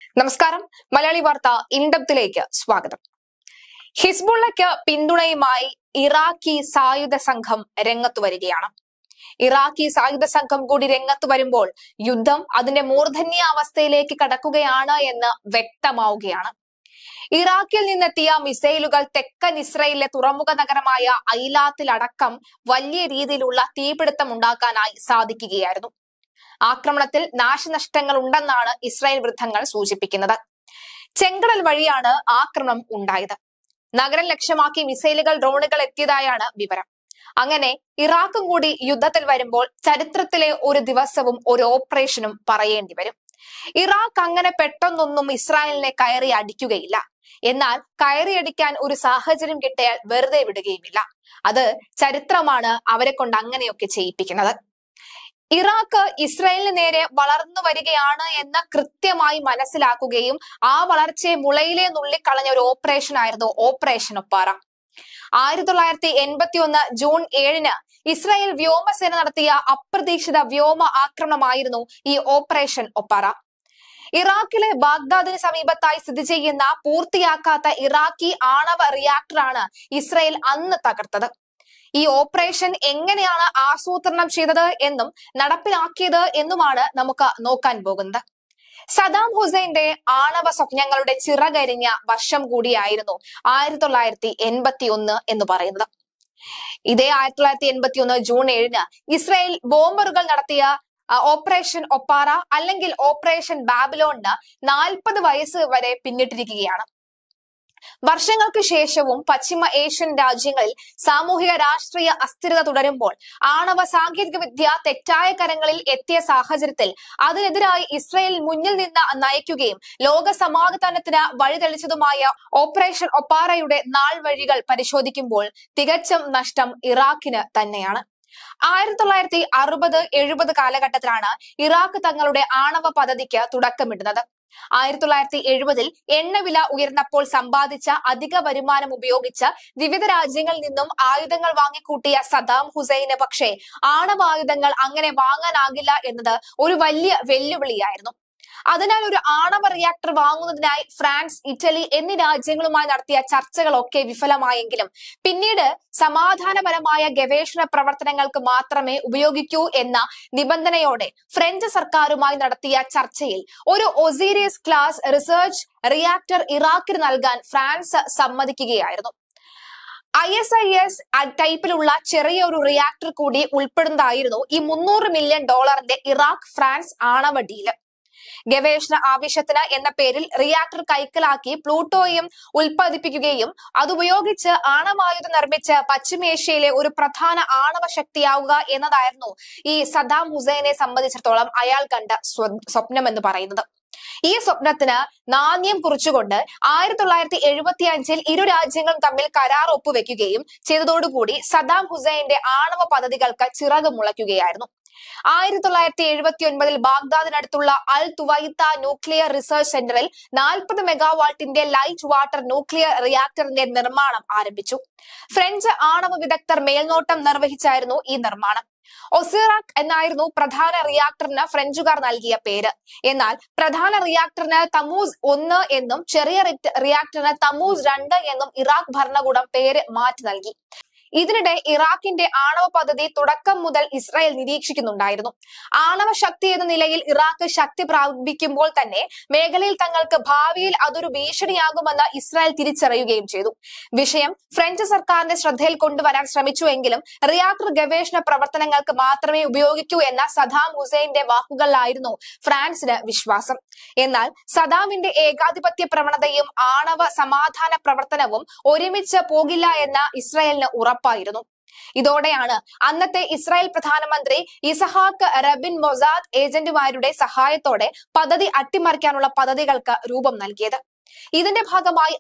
നമസ്കാരം. മലയാളി വാർത്ത ഇൻഡപ്തിലേക്ക് സ്വാഗതം. ഹിസ്ബുള്ളയ്ക്ക് പിന്തുണയുമായി ഇറാഖി സായുധ സംഘം രംഗത്തു വരികയാണ്. ഇറാഖി സായുധ സംഘം കൂടി രംഗത്ത് വരുമ്പോൾ യുദ്ധം അതിന്റെ മൂർധന്യാവസ്ഥയിലേക്ക് കടക്കുകയാണ് എന്ന് വ്യക്തമാവുകയാണ്. ഇറാഖിൽ നിന്നെത്തിയ മിസൈലുകൾ തെക്കൻ ഇസ്രയേലിലെ തുറമുഖ നഗരമായ ഐലാത്തിലടക്കം വലിയ രീതിയിലുള്ള തീപിടുത്തം ഉണ്ടാക്കാനായി സാധിക്കുകയായിരുന്നു. ആക്രമണത്തിൽ നാശനഷ്ടങ്ങൾ ഉണ്ടെന്നാണ് ഇസ്രായേൽ വൃത്തങ്ങൾ സൂചിപ്പിക്കുന്നത്. ചെങ്കടൽ വഴിയാണ് ആക്രമണം ഉണ്ടായത്. നഗരം ലക്ഷ്യമാക്കി മിസൈലുകൾ, ഡ്രോണുകൾ എത്തിയതായാണ് വിവരം. അങ്ങനെ ഇറാഖും കൂടി യുദ്ധത്തിൽ വരുമ്പോൾ ചരിത്രത്തിലെ ഒരു ദിവസവും ഒരു ഓപ്പറേഷനും പറയേണ്ടി വരും. ഇറാഖ് അങ്ങനെ പെട്ടെന്നൊന്നും ഇസ്രായേലിനെ കയറി അടിക്കുകയില്ല. എന്നാൽ കയറിയടിക്കാൻ ഒരു സാഹചര്യം കിട്ടിയാൽ വെറുതെ വിടുകയുമില്ല. അത് ചരിത്രമാണ് അവരെ കൊണ്ട് അങ്ങനെയൊക്കെ ചെയ്യിപ്പിക്കുന്നത്. ഇറാഖ് ഇസ്രായേലിന് നേരെ വളർന്നു വരികയാണ് എന്ന് കൃത്യമായി മനസ്സിലാക്കുകയും ആ വളർച്ചയെ മുളയിലെ നുള്ളിക്കളഞ്ഞ ഒരു ഓപ്പറേഷൻ ആയിരുന്നു ഓപ്പറേഷൻ ഒപ്പാറ. 1981 ജൂൺ 7 ഇസ്രായേൽ വ്യോമസേന നടത്തിയ അപ്രതീക്ഷിത വ്യോമ ആക്രമണമായിരുന്നു ഈ ഓപ്പറേഷൻ ഒപ്പാറ. ഇറാഖിലെ ബാഗ്ദാദിന് സമീപത്തായി സ്ഥിതി ചെയ്യുന്ന പൂർത്തിയാക്കാത്ത ഇറാഖി ആണവ റിയാക്ടറാണ് ഇസ്രായേൽ അന്ന് തകർത്തത്. ഈ ഓപ്പറേഷൻ എങ്ങനെയാണ് ആസൂത്രണം ചെയ്തത് എന്നും നടപ്പിലാക്കിയത് എന്നുമാണ് നമുക്ക് നോക്കാൻ പോകുന്നത്. സദാം ഹുസൈന്റെ ആണവ സ്വപ്നങ്ങളുടെ ചിറകരിഞ്ഞ വർഷം കൂടിയായിരുന്നു 1981 എന്ന് പറയുന്നത്. ഇതേ 1981 ജൂൺ 7 ഇസ്രായേൽ ബോംബറുകൾ നടത്തിയ ഓപ്പറേഷൻ ഒപ്പാറ അല്ലെങ്കിൽ ഓപ്പറേഷൻ ബാബിലോണിന് 40 വയസ്സ് വരെ പിന്നിട്ടിരിക്കുകയാണ്. വർഷങ്ങൾക്ക് ശേഷവും പശ്ചിമ ഏഷ്യൻ രാജ്യങ്ങളിൽ സാമൂഹിക രാഷ്ട്രീയ അസ്ഥിരത തുടരുമ്പോൾ ആണവ സാങ്കേതിക വിദ്യ തെറ്റായ കരങ്ങളിൽ എത്തിയ സാഹചര്യത്തിൽ അതിനെതിരായി ഇസ്രായേൽ മുന്നിൽ നിന്ന് നയിക്കുകയും ലോക സമാധാനത്തിന് വഴിതെളിച്ചതുമായ ഓപ്പറേഷൻ ഒപ്പാറയുടെ നാൾ വഴികൾ പരിശോധിക്കുമ്പോൾ തികച്ചും നഷ്ടം ഇറാഖിന് തന്നെയാണ്. 1960-70 കാലഘട്ടത്തിലാണ് ഇറാഖ് തങ്ങളുടെ ആണവ പദ്ധതിക്ക് തുടക്കമിടുന്നത്. 1970 എണ്ണവില ഉയർന്നപ്പോൾ സമ്പാദിച്ച അധിക വരുമാനം ഉപയോഗിച്ച് വിവിധ രാജ്യങ്ങളിൽ നിന്നും ആയുധങ്ങൾ വാങ്ങിക്കൂട്ടിയ സദാം ഹുസൈന് പക്ഷേ ആണവായുധങ്ങൾ അങ്ങനെ വാങ്ങാനാകില്ല എന്നത് ഒരു വലിയ വെല്ലുവിളിയായിരുന്നു. അതിനാൽ ഒരു ആണവ റിയാക്ടർ വാങ്ങുന്നതിനായി ഫ്രാൻസ്, ഇറ്റലി എന്നീ രാജ്യങ്ങളുമായി നടത്തിയ ചർച്ചകളൊക്കെ വിഫലമായെങ്കിലും പിന്നീട് സമാധാനപരമായ ഗവേഷണ പ്രവർത്തനങ്ങൾക്ക് മാത്രമേ ഉപയോഗിക്കൂ എന്ന നിബന്ധനയോടെ ഫ്രഞ്ച് സർക്കാരുമായി നടത്തിയ ചർച്ചയിൽ ഒരു ഒസീരിയസ് ക്ലാസ് റിസർച്ച് റിയാക്ടർ ഇറാഖിന് നൽകാൻ ഫ്രാൻസ് സമ്മതിക്കുകയായിരുന്നു. ISIS ടൈപ്പിലുള്ള ചെറിയ ഒരു റിയാക്ടർ കൂടി ഉൾപ്പെടുന്നതായിരുന്നു ഈ $300 മില്യൺ ഇറാഖ് ഫ്രാൻസ് ആണവ ഡീല്. ഗവേഷണ ആവശ്യത്തിന് എന്ന പേരിൽ റിയാക്ടർ കൈക്കലാക്കി പ്ലൂട്ടോയം ഉൽപ്പാദിപ്പിക്കുകയും അതുപയോഗിച്ച് ആണവായുധം നിർമ്മിച്ച് പശ്ചിമേഷ്യയിലെ ഒരു പ്രധാന ആണവ ശക്തിയാവുക എന്നതായിരുന്നു ഈ സദാം ഹുസൈനെ സംബന്ധിച്ചിടത്തോളം അയാൾ കണ്ട സ്വപ്നം എന്ന് പറയുന്നത്. ഈ സ്വപ്നത്തിന് നാണ്യം കുറിച്ചുകൊണ്ട് 1975 ഇരു രാജ്യങ്ങളും തമ്മിൽ കരാർ ഒപ്പുവെക്കുകയും ചെയ്തതോടുകൂടി സദാം ഹുസൈന്റെ ആണവ പദ്ധതികൾക്ക് ചിറക് മുളയ്ക്കുകയായിരുന്നു. 1979 ബാഗ്ദാദിനടുത്തുള്ള അൽ തുവൈത്ത ന്യൂക്ലിയർ റിസർച്ച് സെന്ററിൽ 40 മെഗാവാട്ടിന്റെ ലൈറ്റ് വാട്ടർ ന്യൂക്ലിയർ റിയാക്ടറിന്റെ നിർമ്മാണം ആരംഭിച്ചു. ഫ്രഞ്ച് ആണവ വിദഗ്ധർ മേൽനോട്ടം നിർവഹിച്ചായിരുന്നു ഈ നിർമ്മാണം. ഒസിറാക് എന്നായിരുന്നു പ്രധാന റിയാക്ടറിന് ഫ്രഞ്ചുകാർ നൽകിയ പേര്. എന്നാൽ പ്രധാന റിയാക്ടറിന് തമൂസ് 1 എന്നും ചെറിയ റിയാക്ടറിന് തമൂസ് 2 എന്നും ഇറാഖ് ഭരണകൂടം പേര് മാറ്റി നൽകി. ഇതിനിടെ ഇറാഖിന്റെ ആണവ പദ്ധതി തുടക്കം മുതൽ ഇസ്രായേൽ നിരീക്ഷിക്കുന്നുണ്ടായിരുന്നു. ആണവ ശക്തി എന്ന നിലയിൽ ഇറാഖ് ശക്തി പ്രാപിക്കുമ്പോൾ തന്നെ മേഖലയിൽ തങ്ങൾക്ക് ഭാവിയിൽ അതൊരു ഭീഷണിയാകുമെന്ന് ഇസ്രായേൽ തിരിച്ചറിയുകയും ചെയ്തു. വിഷയം ഫ്രഞ്ച് സർക്കാരിന്റെ ശ്രദ്ധയിൽ കൊണ്ടുവരാൻ ശ്രമിച്ചുവെങ്കിലും റിയാക്ടർ ഗവേഷണ പ്രവർത്തനങ്ങൾക്ക് മാത്രമേ ഉപയോഗിക്കൂ എന്ന സദാം ഹുസൈന്റെ വാക്കുകളിലായിരുന്നു ഫ്രാൻസിന് വിശ്വാസം. എന്നാൽ സദാമിന്റെ ഏകാധിപത്യ പ്രവണതയും ആണവ സമാധാന പ്രവർത്തനവും ഒരുമിച്ച് പോകില്ല എന്ന ഇസ്രായേലിന് ഉറപ്പായിരുന്നു. ഇതോടെയാണ് അന്നത്തെ ഇസ്രായേൽ പ്രധാനമന്ത്രി ഇസഹാക്ക് റബിൻ മൊസാദ് ഏജന്റുമാരുടെ സഹായത്തോടെ പദ്ധതി അട്ടിമറിക്കാനുള്ള പദ്ധതികൾക്ക് രൂപം നൽകിയത്. ഇതിന്റെ ഭാഗമായി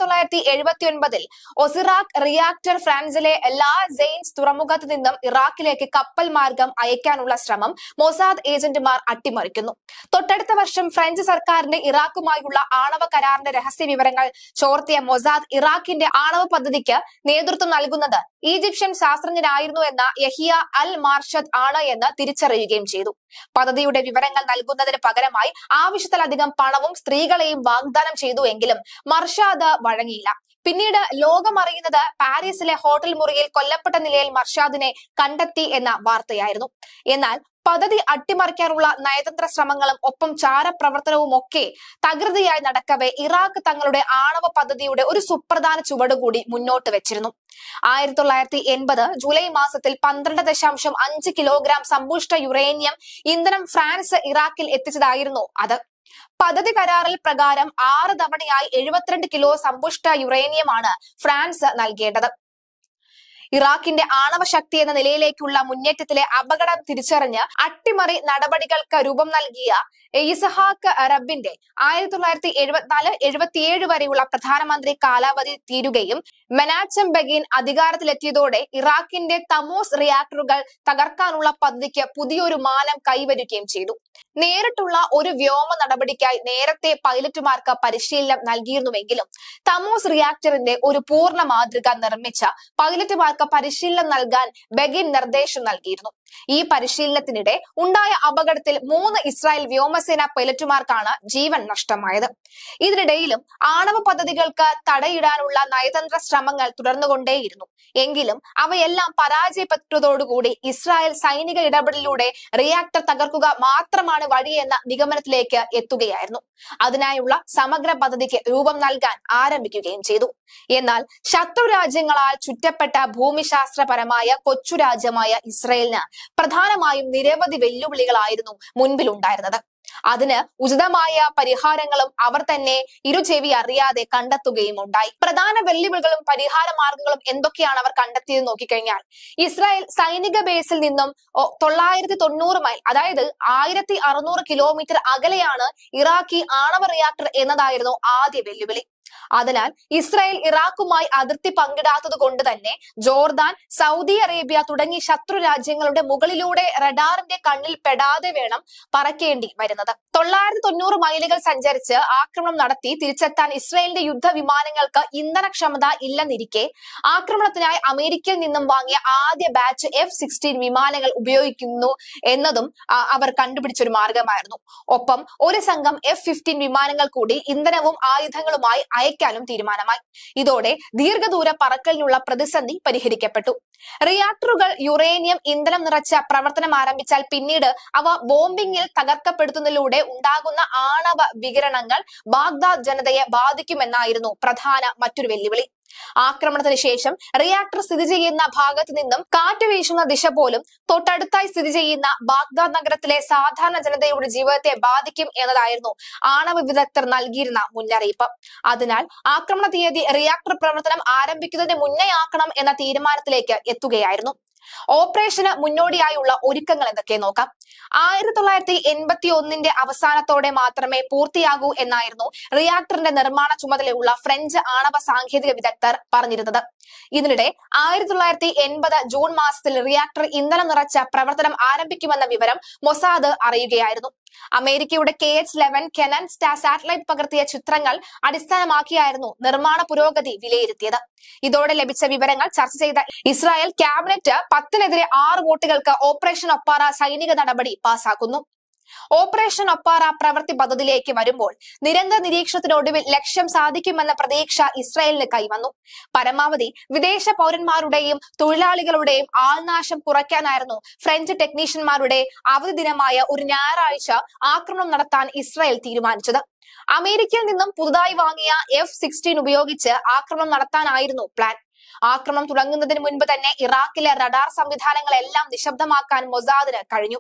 1979 ഒസിറാഖ് റിയാക്ടർ ഫ്രാൻസിലെ ലാ സെയിൻസ് തുറമുഖത്ത് നിന്നും ഇറാഖിലേക്ക് കപ്പൽ മാർഗം അയക്കാനുള്ള ശ്രമം മൊസാദ് ഏജന്റുമാർ അട്ടിമറിക്കുന്നു. തൊട്ടടുത്ത വർഷം ഫ്രഞ്ച് സർക്കാരിന്റെ ഇറാഖുമായുള്ള ആണവ കരാറിന്റെ രഹസ്യ വിവരങ്ങൾ ചോർത്തിയ മൊസാദ് ഇറാഖിന്റെ ആണവ പദ്ധതിക്ക് നേതൃത്വം നൽകുന്നത് ഈജിപ്ഷ്യൻ ശാസ്ത്രജ്ഞനായിരുന്നു എന്ന യഹിയ അൽ മാർഷദ് ആണ് എന്ന് തിരിച്ചറിയുകയും ചെയ്തു. പദ്ധതിയുടെ വിവരങ്ങൾ നൽകുന്നതിന് പകരമായി ആവശ്യത്തിലധികം പണവും സ്ത്രീകളെയും വാഗ്ദാനം ചെയ്തു എങ്കിലും മർഷാദ് വഴങ്ങിയില്ല. പിന്നീട് ലോകം അറിയുന്നത് പാരീസിലെ ഹോട്ടൽ മുറിയിൽ കൊല്ലപ്പെട്ട നിലയിൽ മർഷാദിനെ കണ്ടെത്തി എന്ന വാർത്തയായിരുന്നു. എന്നാൽ പദ്ധതി അട്ടിമറിക്കാനുള്ള നയതന്ത്ര ശ്രമങ്ങളും ഒപ്പം ചാരപ്രവർത്തനവും ഒക്കെ തകൃതിയായി നടക്കവെ ഇറാഖ് തങ്ങളുടെ ആണവ പദ്ധതിയുടെ ഒരു സുപ്രധാന ചുവടുകൂടി മുന്നോട്ട് വെച്ചിരുന്നു. 1980 ജൂലൈ മാസത്തിൽ 12.5 കിലോഗ്രാം സമ്പുഷ്ട യുറേനിയം ഇന്ധനം ഫ്രാൻസ് ഇറാഖിൽ എത്തിച്ചതായിരുന്നു അത്. പദ്ധതി കരാറിൽ പ്രകാരം 6 തവണയായി 72 കിലോ സമ്പുഷ്ട യുറേനിയമാണ് ഫ്രാൻസ് നൽകേണ്ടത്. ഇറാഖിന്റെ ആണവ ശക്തി എന്ന നിലയിലേക്കുള്ള മുന്നേറ്റത്തിലെ അപകടം തിരിച്ചറിഞ്ഞ് അട്ടിമറി നടപടികൾക്ക് രൂപം നൽകിയ ഇസ്ഹാഖ് റബിന്റെ 1974-77 വരെയുള്ള പ്രധാനമന്ത്രി കാലാവധി തീരുകയും മെനാച്ചം ബെഗിൻ അധികാരത്തിലെത്തിയതോടെ ഇറാഖിന്റെ തമോസ് റിയാക്ടറുകൾ തകർക്കാനുള്ള പദ്ധതിക്ക് പുതിയൊരു മാനം കൈവരികയും ചെയ്തു. നേരിട്ടുള്ള ഒരു വ്യോമ നടപടിക്കായി നേരത്തെ പൈലറ്റുമാർക്ക് പരിശീലനം നൽകിയിരുന്നുവെങ്കിലും തമോസ് റിയാക്ടറിന്റെ ഒരു പൂർണ്ണ മാതൃക നിർമ്മിച്ച പൈലറ്റുമാർക്ക് പരിശീലനം നൽകാൻ ബെഗിൻ നിർദ്ദേശം നൽകിയിരുന്നു. ഈ പരിശീലനത്തിനിടെ ഉണ്ടായ അപകടത്തിൽ 3 ഇസ്രായേൽ വ്യോമസേന പൈലറ്റുമാർക്കാണ് ജീവൻ നഷ്ടമായത്. ഇതിനിടയിലും ആണവ പദ്ധതികൾക്ക് തടയിടാനുള്ള നയതന്ത്ര ശ്രമങ്ങൾ തുടർന്നുകൊണ്ടേയിരുന്നു. എങ്കിലും അവയെല്ലാം പരാജയപ്പെട്ടതോടുകൂടി ഇസ്രായേൽ സൈനിക ഇടപെടലിലൂടെ റിയാക്ടർ തകർക്കുക മാത്രമാണ് വഴിയെന്ന നിഗമനത്തിലേക്ക് എത്തുകയായിരുന്നു. അതിനായുള്ള സമഗ്ര പദ്ധതിക്ക് രൂപം നൽകാൻ ആരംഭിക്കുകയും ചെയ്തു. എന്നാൽ ശത്രു രാജ്യങ്ങളാൽ ചുറ്റപ്പെട്ട ഭൂമിശാസ്ത്രപരമായ കൊച്ചു രാജ്യമായ ഇസ്രായേലിന് പ്രധാനമായും നിരവധി വെല്ലുവിളികളായിരുന്നു മുൻപിലുണ്ടായിരുന്നത്. അതിന് ഉചിതമായ പരിഹാരങ്ങളും അവർ തന്നെ ഇരുചെവി അറിയാതെ കണ്ടെത്തുകയും ഉണ്ടായി. പ്രധാന വെല്ലുവിളികളും പരിഹാര മാർഗങ്ങളും എന്തൊക്കെയാണ് അവർ കണ്ടെത്തിയത് നോക്കിക്കഴിഞ്ഞാൽ, ഇസ്രായേൽ സൈനിക ബേസിൽ നിന്നും 990 മൈൽ, അതായത് 1600 കിലോമീറ്റർ അകലെയാണ് ഇറാഖി ആണവ റിയാക്ടർ എന്നതായിരുന്നു ആദ്യ വെല്ലുവിളി. അതിനാൽ ഇസ്രായേൽ ഇറാഖുമായി അതിർത്തി പങ്കിടാത്തത് കൊണ്ട് തന്നെ ജോർദാൻ, സൗദി അറേബ്യ തുടങ്ങി ശത്രു രാജ്യങ്ങളുടെ മുകളിലൂടെ റഡാറിന്റെ കണ്ണിൽ പെടാതെ വേണം പറക്കേണ്ടി വരുന്നത്. 990 മൈലുകൾ സഞ്ചരിച്ച് ആക്രമണം നടത്തി തിരിച്ചെത്താൻ ഇസ്രായേലിന്റെ യുദ്ധവിമാനങ്ങൾക്ക് ഇന്ധനക്ഷമത ഇല്ലെന്നിരിക്കെ ആക്രമണത്തിനായി അമേരിക്കയിൽ നിന്നും വാങ്ങിയ ആദ്യ ബാച്ച് F-16 വിമാനങ്ങൾ ഉപയോഗിക്കുന്നു എന്നതും അവർ കണ്ടുപിടിച്ചൊരു മാർഗമായിരുന്നു. ഒപ്പം ഒരു സംഘം F-15 വിമാനങ്ങൾ കൂടി ഇന്ധനവും ആയുധങ്ങളുമായി അയക്കാനും തീരുമാനമായി. ഇതോടെ ദീർഘദൂര പറക്കലിനുള്ള പ്രതിസന്ധി പരിഹരിക്കപ്പെട്ടു. റിയാക്ടറുകൾ യുറേനിയം ഇന്ധനം നിറച്ച പ്രവർത്തനം ആരംഭിച്ചാൽ പിന്നീട് അവ ബോംബിംഗിൽ തകർക്കപ്പെടുത്തുന്നതിലൂടെ ഉണ്ടാകുന്ന ആണവ വികിരണങ്ങൾ ബാഗ്ദാദ് ജനതയെ ബാധിക്കുമെന്നായിരുന്നു പ്രധാന മറ്റൊരു വെല്ലുവിളി. ആക്രമണത്തിന് ശേഷം റിയാക്ടർ സ്ഥിതി ചെയ്യുന്ന ഭാഗത്ത് നിന്നും കാറ്റ് വീശുന്ന ദിശ പോലും തൊട്ടടുത്തായി സ്ഥിതി ചെയ്യുന്ന ബാഗ്ദാദ് നഗരത്തിലെ സാധാരണ ജനതയുടെ ജീവിതത്തെ ബാധിക്കും എന്നതായിരുന്നു ആണവ വിദഗ്ധർ നൽകിയിരുന്ന മുന്നറിയിപ്പ്. അതിനാൽ ആക്രമണ തീയതി റിയാക്ടർ പ്രവർത്തനം ആരംഭിക്കുന്നതിന് മുന്നേ ആക്കണം എന്ന തീരുമാനത്തിലേക്ക് എത്തുകയായിരുന്നു. ഓപ്പറേഷന് മുന്നോടിയായുള്ള ഒരുക്കങ്ങൾ എന്തൊക്കെ നോക്കാം. 1981 അവസാനത്തോടെ മാത്രമേ പൂർത്തിയാകൂ എന്നായിരുന്നു റിയാക്ടറിന്റെ നിർമ്മാണ ചുമതലയുള്ള ഫ്രഞ്ച് ആണവ സാങ്കേതിക വിദഗ്ധർ പറഞ്ഞിരുന്നത്. ഇതിനിടെ 1980 ജൂൺ മാസത്തിൽ റിയാക്ടർ ഇന്ധനം നിറച്ച പ്രവർത്തനം ആരംഭിക്കുമെന്ന വിവരം മൊസാദ് അറിയുകയായിരുന്നു. അമേരിക്കയുടെ KH-11 കെനൻ സാറ്റലൈറ്റ് പകർത്തിയ ചിത്രങ്ങൾ അടിസ്ഥാനമാക്കിയായിരുന്നു നിർമ്മാണ പുരോഗതി വിലയിരുത്തിയത്. ഇതോടെ ലഭിച്ച വിവരങ്ങൾ ചർച്ച ചെയ്ത ഇസ്രായേൽ ക്യാബിനറ്റ് 10-നെതിരെ 6 വോട്ടുകൾക്ക് ഓപ്പറേഷൻ ഒപ്പാറ സൈനിക നടപടി പാസാക്കുന്നു. ഓപ്പറേഷൻ ഒപ്പാറ പ്രവൃത്തി പദ്ധതിയിലേക്ക് വരുമ്പോൾ നിരന്തര നിരീക്ഷണത്തിനൊടുവിൽ ലക്ഷ്യം സാധിക്കുമെന്ന പ്രതീക്ഷ ഇസ്രായേലിന് കൈവന്നു. പരമാവധി വിദേശ പൗരന്മാരുടെയും തൊഴിലാളികളുടെയും ആൾനാശം കുറയ്ക്കാനായിരുന്നു ഫ്രഞ്ച് ടെക്നീഷ്യന്മാരുടെ അവധി ദിനമായ ഒരു ഞായറാഴ്ച ആക്രമണം നടത്താൻ ഇസ്രായേൽ തീരുമാനിച്ചത്. അമേരിക്കയിൽ നിന്നും പുതുതായി വാങ്ങിയ F-16 ഉപയോഗിച്ച് ആക്രമണം നടത്താനായിരുന്നു പ്ലാൻ. ആക്രമണം തുടങ്ങുന്നതിന് മുൻപ് തന്നെ ഇറാഖിലെ റഡാർ സംവിധാനങ്ങളെല്ലാം നിശബ്ദമാക്കാൻ മൊസാദിന് കഴിഞ്ഞു.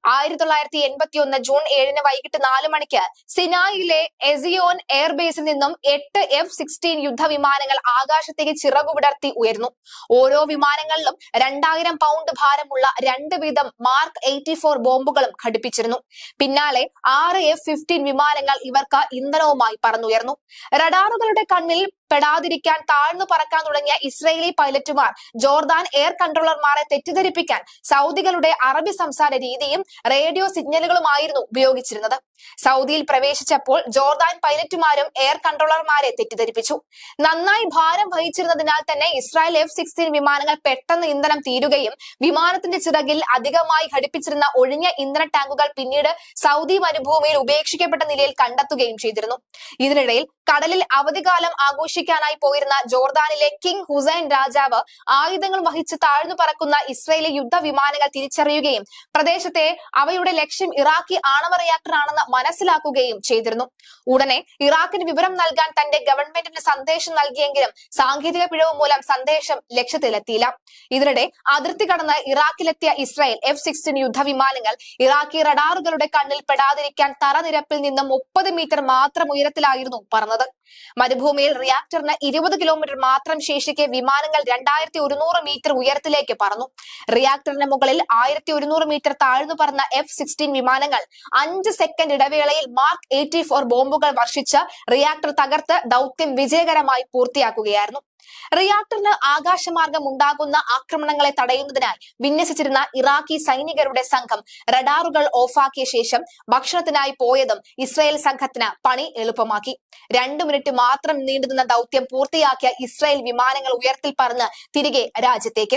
1981 ജൂൺ 7 വൈകിട്ട് 4 മണിക്ക് സിനായിലെ എസിയോൻ എയർബേസിൽ നിന്നും 8 F-16 യുദ്ധവിമാനങ്ങൾ ആകാശത്തേക്ക് ചിറകുവിടർത്തി ഉയർന്നു. ഓരോ വിമാനങ്ങളിലും 2000 പൗണ്ട് ഭാരമുള്ള 2 വീതം മാർക്ക് 84 ബോംബുകളും ഘടിപ്പിച്ചിരുന്നു. പിന്നാലെ 6 F-15 വിമാനങ്ങൾ ഇവർക്ക് ഇന്ധനവുമായി പറന്നുയർന്നു. റഡാറുകളുടെ കണ്ണിൽ പെടാതിരിക്കാൻ താഴ്ന്നു പറക്കാൻ തുടങ്ങിയ ഇസ്രയേലി പൈലറ്റുമാർ ജോർദാൻ എയർ കൺട്രോളർമാരെ തെറ്റിദ്ധരിപ്പിക്കാൻ സൗദികളുടെ അറബി സംസാര രീതിയും റേഡിയോ സിഗ്നലുകളുമായിരുന്നു ഉപയോഗിച്ചിരുന്നത്. സൗദിയിൽ പ്രവേശിച്ചപ്പോൾ ജോർദാൻ പൈലറ്റുമാരും എയർ കൺട്രോളർമാരെ തെറ്റിദ്ധരിപ്പിച്ചു. നന്നായി ഭാരം വഹിച്ചിരുന്നതിനാൽ തന്നെ ഇസ്രായേൽ F-16 വിമാനങ്ങൾ പെട്ടെന്ന് ഇന്ധനം തീരുകയും വിമാനത്തിന്റെ ചിറകിൽ അധികമായി ഘടിപ്പിച്ചിരുന്ന ഒഴിഞ്ഞ ഇന്ധന ടാങ്കുകൾ പിന്നീട് സൗദി മരുഭൂമിയിൽ ഉപേക്ഷിക്കപ്പെട്ട നിലയിൽ കണ്ടെത്തുകയും ചെയ്തിരുന്നു. ഇതിനിടയിൽ കടലിൽ അവധിക്കാലം ആഘോഷിക്കാനായി പോയിരുന്ന ജോർദാനിലെ കിങ് ഹുസൈൻ രാജാവ് ആയുധങ്ങൾ വഹിച്ച് താഴ്ന്നു പറക്കുന്ന ഇസ്രയേലി യുദ്ധവിമാനങ്ങൾ തിരിച്ചറിയുകയും പ്രദേശത്തെ അവയുടെ ലക്ഷ്യം ഇറാഖി ആണവ റിയാക്ടർ ആണെന്ന് മനസ്സിലാക്കുകയും ചെയ്തിരുന്നു. ഉടനെ ഇറാഖിന് വിവരം നൽകാൻ തന്റെ ഗവൺമെന്റിന് സന്ദേശം നൽകിയെങ്കിലും സാങ്കേതിക പിഴവ് മൂലം സന്ദേശം ലക്ഷ്യത്തിലെത്തിയില്ല. ഇതിനിടെ അതിർത്തി കടന്ന് ഇറാഖിലെത്തിയ ഇസ്രായേൽ F-16 യുദ്ധവിമാനങ്ങൾ ഇറാഖി റഡാറുകളുടെ കണ്ണിൽ പെടാതിരിക്കാൻ തറനിരപ്പിൽ നിന്നും 30 മീറ്റർ മാത്രം ഉയരത്തിലായിരുന്നു പറന്നത്. മരുഭൂമിയിൽ റിയാക്ടറിന് 20 കിലോമീറ്റർ മാത്രം ശേഷിക്കെ വിമാനങ്ങൾ 2100 മീറ്റർ ഉയരത്തിലേക്ക് പറന്നു. റിയാക്ടറിന് മുകളിൽ 1100 മീറ്റർ താഴ്ന്നു പറന്ന F-16 വിമാനങ്ങൾ 5 സെക്കൻഡ് ഇടവേളയിൽ മാർക്ക് 84 ബോംബുകൾ വർഷിച്ച് റിയാക്ടർ തകർത്ത് ദൗത്യം വിജയകരമായി പൂർത്തിയാക്കുകയായിരുന്നു. റിയാക്ടറിന് ആകാശമാർഗം ഉണ്ടാകുന്ന ആക്രമണങ്ങളെ തടയുന്നതിനായി വിന്യസിച്ചിരുന്ന ഇറാഖി സൈനികരുടെ സംഘം റഡാറുകൾ ഓഫാക്കിയ ശേഷം ഭക്ഷണത്തിനായി പോയതും ഇസ്രായേൽ സംഘത്തിന് പണി എളുപ്പമാക്കി. 2 മിനിറ്റ് മാത്രം നീണ്ടുനിന്ന ദൗത്യം പൂർത്തിയാക്കിയ ഇസ്രായേൽ വിമാനങ്ങൾ ഉയരത്തിൽ പറന്ന് തിരികെ രാജ്യത്തേക്ക്.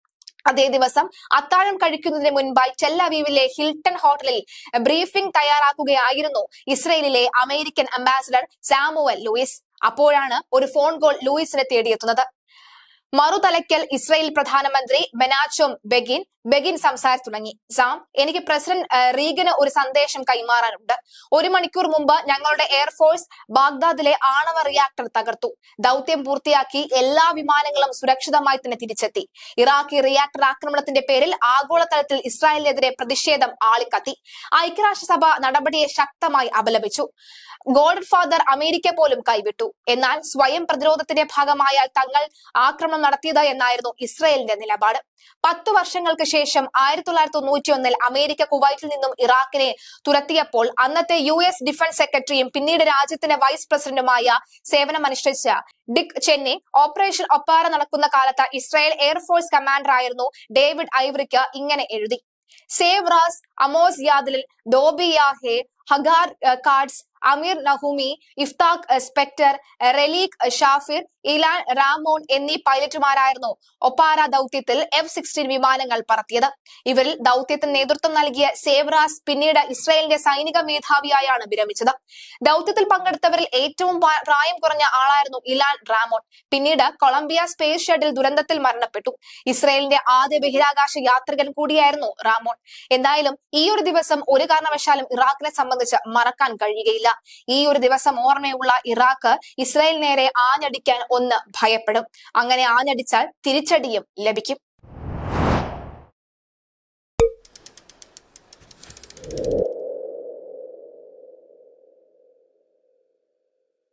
അതേ ദിവസം അത്താഴം കഴിക്കുന്നതിന് മുൻപായി ടെൽ-അവീവിലെ ഹിൽട്ടൺ ഹോട്ടലിൽ ബ്രീഫിംഗ് തയ്യാറാക്കുകയായിരുന്നു ഇസ്രയേലിലെ അമേരിക്കൻ അംബാസിഡർ സാമുവൽ ലൂയിസ്. അപ്പോഴാണ് ഒരു ഫോൺ കോൾ ലൂയിസിനെ തേടിയെത്തുന്നത്. മറുതലയ്ക്കൽ ഇസ്രായേൽ പ്രധാനമന്ത്രി മെനാച്ചോം ബെഗിൻ സംസാരിച്ചു തുടങ്ങി. സാം, എനിക്ക് പ്രസിഡന്റ് റീഗന് ഒരു സന്ദേശം കൈമാറാനുണ്ട്. 1 മണിക്കൂർ മുമ്പ് ഞങ്ങളുടെ എയർഫോഴ്സ് ബാഗ്ദാദിലെ ആണവ റിയാക്ടർ തകർത്തു. ദൗത്യം പൂർത്തിയാക്കി എല്ലാ വിമാനങ്ങളും സുരക്ഷിതമായി തന്നെ തിരിച്ചെത്തി. ഇറാഖി റിയാക്ടർ ആക്രമണത്തിന്റെ പേരിൽ ആഗോളതലത്തിൽ ഇസ്രായേലിനെതിരെ പ്രതിഷേധം ആളിക്കത്തി. ഐക്യരാഷ്ട്രസഭ നടപടിയെ ശക്തമായി അപലപിച്ചു. ഗോഡ് ഫാദർ അമേരിക്ക പോലും കൈവിട്ടു. എന്നാൽ സ്വയം പ്രതിരോധത്തിന്റെ ഭാഗമായാൽ തങ്ങൾ ആക്രമണം നടത്തിയത് എന്നായിരുന്നു ഇസ്രായേലിന്റെ നിലപാട്. 10 വർഷങ്ങൾക്ക് ശേഷം 1991 അമേരിക്ക കുവൈറ്റിൽ നിന്നും ഇറാഖിനെ തുരത്തിയപ്പോൾ അന്നത്തെ US ഡിഫൻസ് സെക്രട്ടറിയും പിന്നീട് രാജ്യത്തിന്റെ വൈസ് പ്രസിഡന്റുമായ സേവനമനുഷ്ഠിച്ച ഡിക് ചെന്നി ഓപ്പറേഷൻ ഒപ്പാര നടക്കുന്ന കാലത്ത് ഇസ്രായേൽ എയർഫോഴ്സ് കമാൻഡർ ആയിരുന്നു ഡേവിഡ് ഐവറിക്ക് ഇങ്ങനെ എഴുതി: Zeev Raz, Amos Yadlin, Dobi Yaffe, Hagai Katz, Amir നഹൂമി, Iftach Spector, Relik Shafir, Ilan Ramon എന്നീ പൈലറ്റുമാരായിരുന്നു ഒപ്പാര ദൗത്യത്തിൽ F-16 വിമാനങ്ങൾ പറത്തിയത്. ഇവരിൽ ദൗത്യത്തിന് നേതൃത്വം നൽകിയ സേവ്റാസ് പിന്നീട് ഇസ്രായേലിന്റെ സൈനിക മേധാവിയായാണ് വിരമിച്ചത്. ദൗത്യത്തിൽ പങ്കെടുത്തവരിൽ ഏറ്റവും പ്രായം കുറഞ്ഞ ആളായിരുന്നു ഇലാൻ റാമോൺ. പിന്നീട് കൊളംബിയ സ്പേസ് ഷട്ടിൽ ദുരന്തത്തിൽ മരണപ്പെട്ടു. ഇസ്രായേലിന്റെ ആദ്യ ബഹിരാകാശ യാത്രികൻ കൂടിയായിരുന്നു റാമോൺ. എന്തായാലും ഈ ഒരു ദിവസം ഒരു കാരണവശാലും ഇറാഖിനെ സംബന്ധിച്ച് മറക്കാൻ കഴിയുകയില്ല. ഈ ഒരു ദിവസം ഓർമ്മയുള്ള ഇറാഖ് ഇസ്രായേൽ നേരെ ആഞ്ഞടിക്കാൻ ഒന്ന് ഭയപ്പെടും. അങ്ങനെ ആഞ്ഞടിച്ചാൽ തിരിച്ചടിയും ലഭിക്കും.